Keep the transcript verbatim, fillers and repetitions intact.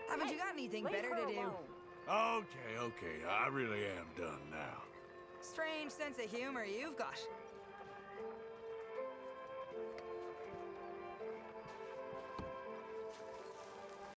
Haven't you got anything Leave better her to do? alone. Okay, okay, I really am done now. Strange sense of humor you've got.